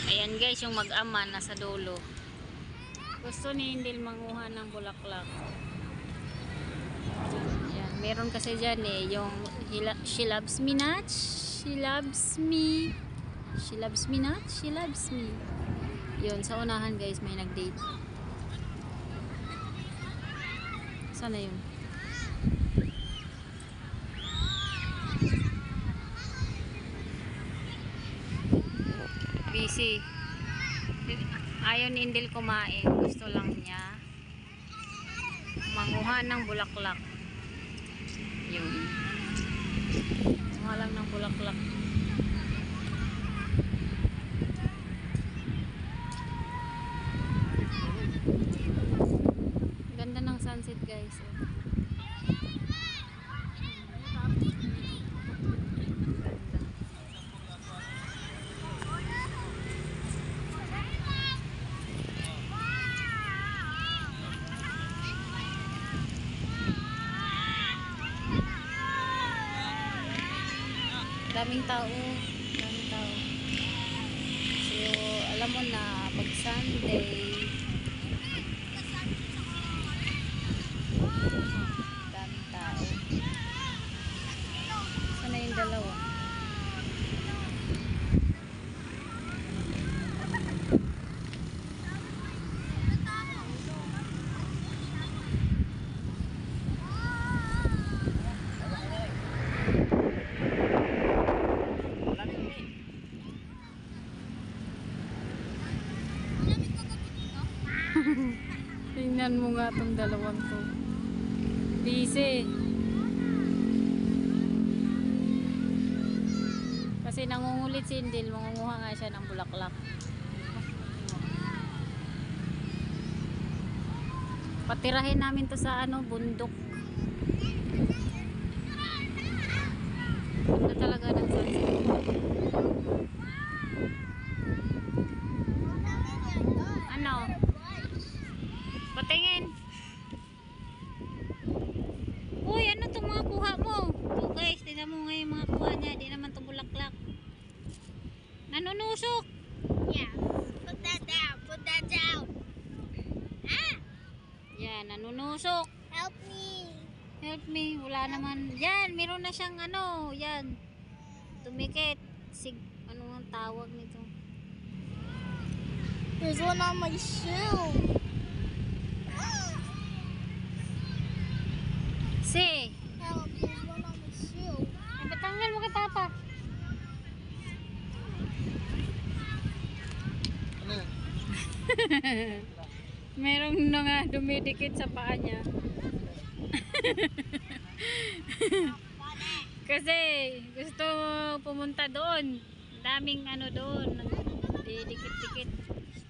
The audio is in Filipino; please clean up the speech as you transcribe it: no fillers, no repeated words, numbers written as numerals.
Ayan guys, yung mag-ama nasa dulo. Gusto ni Indil manguha ng bulaklak. Ayan, meron kasi dyan yung she loves me not, she loves me, she loves me not, she loves me. Yun, sa unahan guys, may nag-date. Sana yun. Busy. Ayaw ni Indil kumain. Gusto lang niya manguha ng bulaklak. Yun. Manguha lang ng bulaklak. Ganda ng sunset guys. Daming tao. Daming tao. So, alam mo na, pag Sunday, daming tao. Sana yung dalawa. Tingnan mo nga tong dalawang to. Busy. Kasi nangungulit si Indil, mangunguha nga siya ng bulaklak. Patirahin namin to sa bundok. Ganda talaga ng sunset. Ano? Patingin. Uy, ano itong mga kuha mo? Ito guys, tingnan mo nga yung mga kuha niya. Di naman itong bulaklak. Nanunusok. Yeah. Put that down. Put that down. Ah! Yan, nanunusok. Help me. Help me. Wala naman. Yan, meron na siyang yan. Tumikit. Ano ang tawag nito? There's one on my shoe. Si. Help, there's one on my shoe. Batanggal mo kay Papa. Merong nga dumidikit sa paa niya. Kasi gusto pumunta doon. Daming doon. Didikit-dikit.